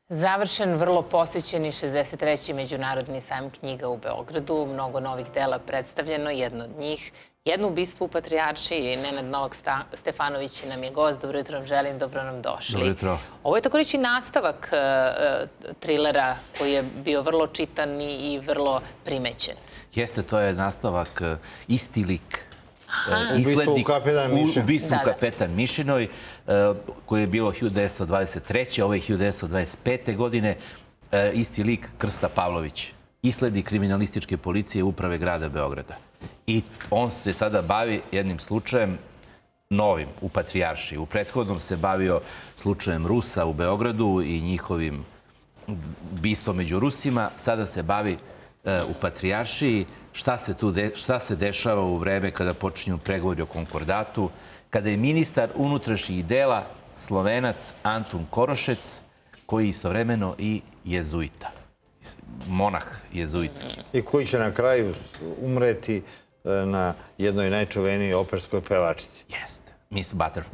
Završen vrlo posjećeni 63. Međunarodni sajam knjiga u Beogradu. Mnogo novih dela predstavljeno, jedno od njih. Jedno ubistvo u Patrijaršiji. Nenad Novak Stefanović nam je gost. Dobro jutro vam želim, dobro nam došli. Dobro jutro. Ovo je tako reći nastavak trilera koji je bio vrlo čitan i vrlo primećen. Jeste, to je nastavak Isti lik. Ubistvo u Kapetan Mišinoj. Ubistvo u Kapetan Mišinoj, koje je bilo 1923. Ovo je 1925. godine. Isti lik Krsta Pavlović, islednik kriminalističke policije uprave grada Beograda. I on se sada bavi jednim slučajem novim u Patrijaršiji. U prethodnom se bavio slučajem Rusa u Beogradu i njihovim ubistvom među Rusima. Sada se bavi u Patrijaršiji. Šta se dešava u vreme kada počinju pregovori o konkordatu, kada je ministar unutrašnjih dela Slovenac Antun Korošec, koji je istovremeno i jezuita, monah jezuitski. I koji će na kraju umreti na jednoj najčuvenijoj operskoj pevačici. Jeste. Miss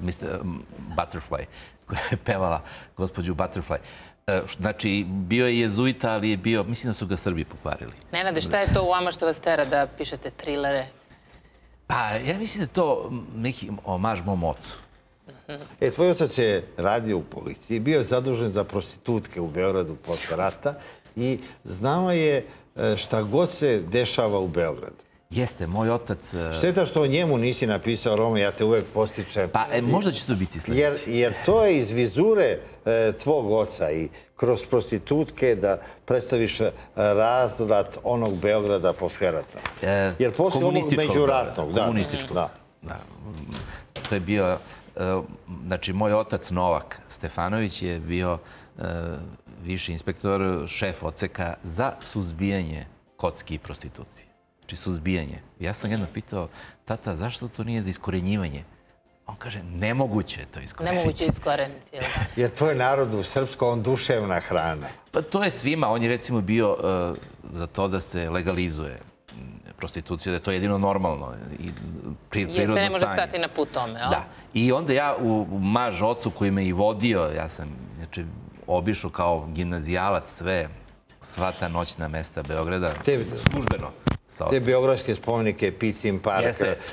Butterfly, koja je pevala gospođu Butterfly. Znači, bio je jezuita, ali je bio, mislim da su ga Srbi pokvarili. Nenade, šta je to u vama što vas tera da pišete trilere? Pa, ja mislim da je to neki omaž mom ocu. Tvoj otac je radio u policiji, bio je zadužen za prostitutke u Beogradu posle rata i znao je šta god se dešava u Beogradu. Jeste, moj otac... Šteta što o njemu nisi napisao, Roma, ja te uvek postičem. Pa, možda će to biti sljedeći. Jer to je iz vizure tvog oca i kroz prostitutke da predstaviš razvrat onog Beograda posle rata. Jer posle onog međuratnog... Komunističkog. Da. To je bio... Znači, moj otac Novak Stefanović je bio viši inspektor, šef odseka za suzbijanje kocki i prostitucije. Znači, suzbijanje. Ja sam jedno pitao, tata, zašto to nije za iskorenjivanje? On kaže, nemoguće je to iskoreniti. Nemoguće je iskoreniti, jel da? Jer to je narodu srpskom duševna hrana. Pa to je svima. On je recimo bio za to da se legalizuje prostitucija, da je to jedino normalno i prirodno stanje. Jer se ne može stati na put tome, jel? Da. I onda ja u maž ocu koji me i vodio, ja sam obišao kao gimnazijalac sva ta noćna mesta Beograda, službeno. Te beogradske spomenike, Picin park...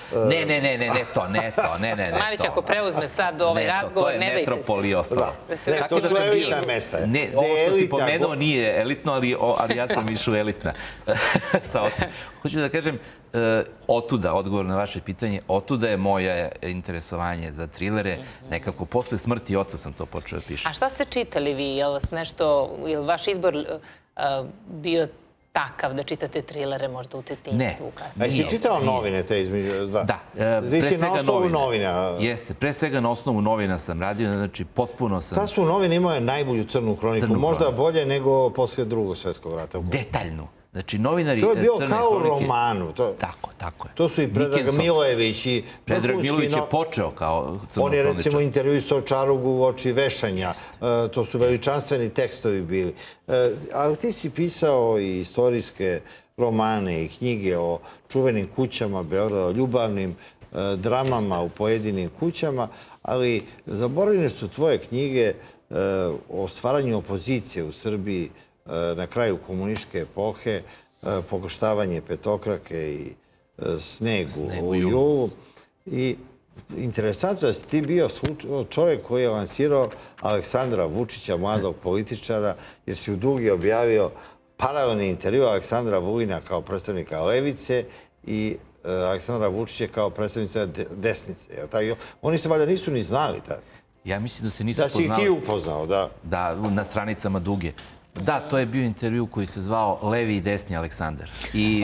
Ne to. Marić, ako preuzme sad ovaj razgovor, ne dajte se. To je metropol i ostalo. To su elitna mesta. Ovo što si pomenuo nije elitno, ali ja sam išao elitna sa ocem. Hoću da kažem, otuda, odgovor na vaše pitanje, otuda je moje interesovanje za trilere. Nekako posle smrti oca sam to počeo da pišem. A šta ste čitali vi? Je li vaš izbor bio takav da čitate trilere možda u detinjstvu kasnije? A jesi čitao novine te između? Da. Znači na osnovu novina? Jeste. Pre svega na osnovu novina sam radio, znači potpuno sam... Ta su novine imale najbolju crnu hroniku, možda bolje nego posle Drugog svjetskog rata. Detaljnu. Znači, novinari... To je bio kao u romanu. Tako je. To su i Predrag Milojević i... Predrag Milojević je počeo kao crnohroničar. On je recimo intervjuisao Čarugu u oči vešanja. To su veličanstveni tekstovi bili. Ali ti si pisao i istorijske romane i knjige o čuvenim kućama Beograda, o ljubavnim dramama u pojedinim kućama, ali zaboravljene su tvoje knjige o stvaranju opozicije u Srbiji na kraju komunističke epohe, pokoštavanje petokrake i snegu u julu. I interesantno je da si ti bio čovjek koji je lansirao Aleksandra Vučića, mladog političara, jer si u Dugi objavio paralelni intervju Aleksandra Vulina kao predstavnika levice i Aleksandra Vučića kao predstavnica desnice. Oni se valjda nisu ni znali tako. Ja mislim da se nisu poznali. Da si ih ti upoznao, da. Da, na stranicama Duge. Da, to je bio intervju koji se zvao Levi i desni Aleksandar. I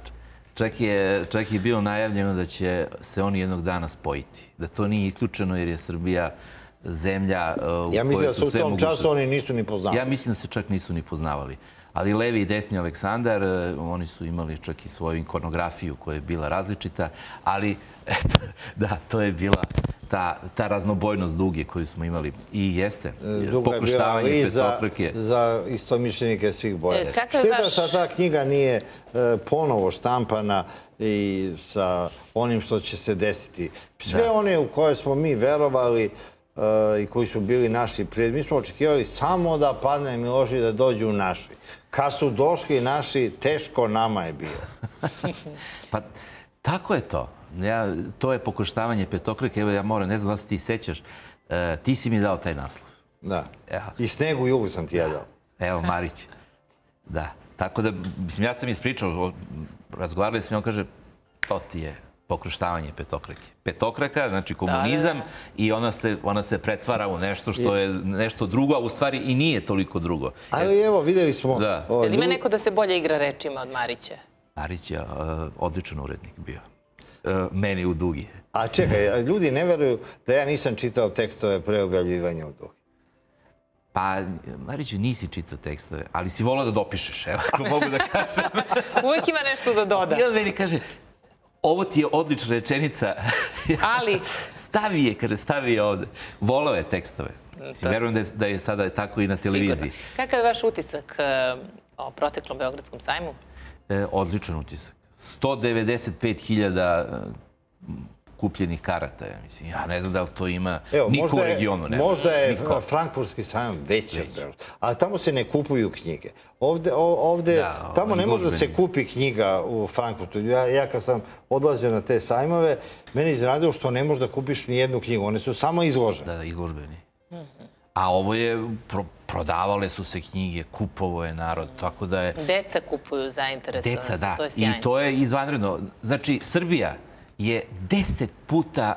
čak je bilo najavljeno da će se oni jednog dana spojiti. Da to nije isključeno jer je Srbija zemlja u kojoj su sve mogućnosti. Ja mislim da su u tom času oni nisu ni poznavali. Ja mislim da se čak nisu ni poznavali. Ali Levi i desni Aleksandar, oni su imali čak i svoju ikonografiju koja je bila različita. Ali, da, to je bila ta raznobojnost Duge koju smo imali. I jeste, pokoštavanje petokrake. Za istomišljenike svih boja. Šteta da ta knjiga nije ponovo štampana i sa onim što će se desiti. Sve one u koje smo mi verovali i koji su bili naši prijatelji. Mi smo očekivali samo da padne Milošević, da dođu naši. Kad su došli naši, teško nama je bilo. Pa, tako je to. To je pokoštavanje petokrake. Evo, ja moram, ne znam da se ti sećaš, ti si mi dao taj naslov. Da. I Snegu jugu sam ti ja dao. Evo, Marić. Da. Tako da, mislim, ja sam ispričao, razgovarali smo i on kaže, to ti je pokoštavanje petokrake. Petokraka, znači komunizam, i ona se pretvara u nešto što je nešto drugo, a u stvari i nije toliko drugo. Ali evo, videli smo... Jel ima neko da se bolje igra rečima od Marića? Marić je odličan urednik bio. Meni u Dugi. A čekaj, ljudi ne veruju da ja nisam čitao tekstove pre objavljivanja u Dugi. Pa, Mariću, nisi čitao tekstove, ali si volao da dopišeš, evo, ako mogu da kažem. Uvijek ima nešto da doda. I on meni kaže, ovo ti je odlična rečenica. Ali... Stavi je ovde. Volao je tekstove. Verujem da je sada tako i na televiziji. Kakav je vaš utisak o proteklom Beogradskom sajmu? Odličan utisak. 195.000 kupljenih karata. Mislim, ja ne znam da li to ima niko u regionu. Možda je Frankfurtski sajam veći od Beograda, ali tamo se ne kupuju knjige. Tamo ne može da se kupi knjiga u Frankfurtu. Ja kad sam odlazio na te sajmove, meni iznenadilo što ne možeš da kupiš ni jednu knjigu. One su samo izložene. Da, izložbeni. A ovo je, prodavale su se knjige, kupovo je narod, tako da je... Deca kupuju zainteresovane, to je sjajno. I to je izvanredno. Znači, Srbija je 10 puta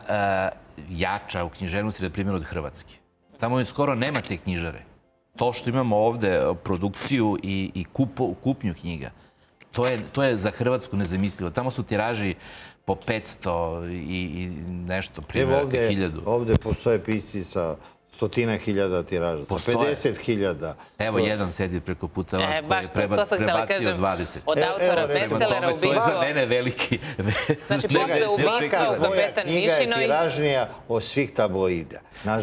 jača u književnosti, na primjer, od Hrvatske. Tamo skoro nema te knjižare. To što imamo ovde, produkciju i kupnju knjiga, to je za Hrvatsku nezamislivo. Tamo su tiraži po 500 i nešto, primjeraka 1000. Ovde postoje pisci sa 100.000 tiraža, sa 50.000. Evo, jedan sedi preko puta vas koji je prebacio 20. Od autora bestsellera Ubistvo. To je za mene veliki... Znači, posle Ubistva u Kapetan Mišinoj... Moja knjiga je tiražnija od svih tabloida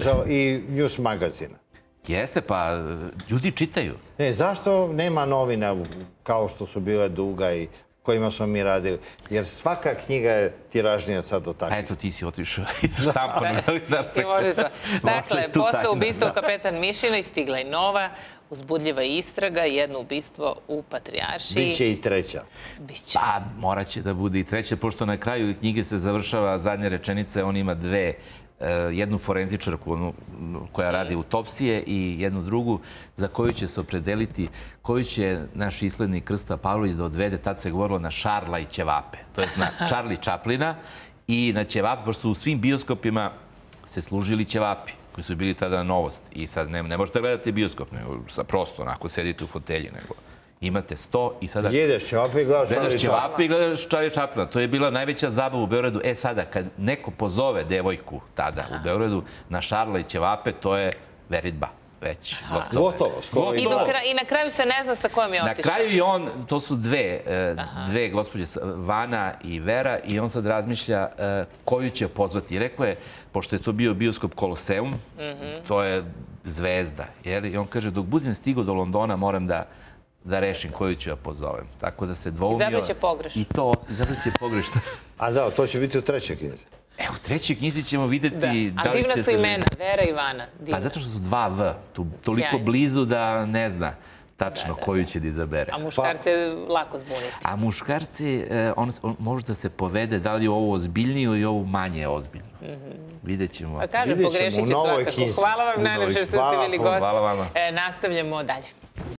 i news magazina. Jeste, pa ljudi čitaju. Zašto nema novina kao što su bile Duga i kojima smo mi radili? Jer svaka knjiga je tiražnija sad do takvih. Eto, ti si otišao iz štampanog novinarstva. Dakle, posle Ubistva u Kapetan Mišinoj stigla je nova uzbudljiva istraga, jedno ubistvo u Patrijaršiji. Biće i treća. Biće. Pa, morat će da bude i treća, pošto na kraju knjige se završava zadnja rečenica, on ima dve, jednu forenzičarku koja radi autopsije i jednu drugu za koju će se opredeliti, koju će naš islednik Krsta Pavlović da odvede, tad se govorilo na Šarla i Ćevape, to je na Charlie Chaplina i na Ćevape, pošto su u svim bioskopima se služili Ćevapi, koji su bili tada novost. I sad ne možete gledati bioskop, nego prosto onako sedite u fotelji, nego imate 100 i sada... Jedeš Ćevape i gledaš Charlie Chaplina. To je bila najveća zabava u Beogradu. Sada, kad neko pozove devojku tada u Beogradu na Šarla i Ćevape, to je veritba. Već gotovo. I na kraju se ne zna sa kojom je otišao. Na kraju i on, to su dve gospođe, Vana i Vera, i on sad razmišlja koju će pozvati. I rekao je, pošto je to bio bioskop Koloseum, to je zvezda. I on kaže, dok budem stigao do Londona, moram da rešim koju ću ja pozovem. Tako da se dvoumio... Izabraće pogrešno. I to, izabraće pogrešno. A da, to će biti u trećoj knjizi. U trećoj knjizi ćemo videti da li će se... A divna su imena, Vera i Vana. Pa zato što su 2 V, toliko blizu da ne zna tačno koju će da izabere. A muškarce je lako zbuniti. A muškarci, on može da se povede da li je ovo ozbiljnije i ovo manje ozbiljno. Vidjet ćemo. Pa kažem, pogrešit će svakako. Hvala vam najlepše što ste bili gost. Hvala vama. Nastavljamo dalje.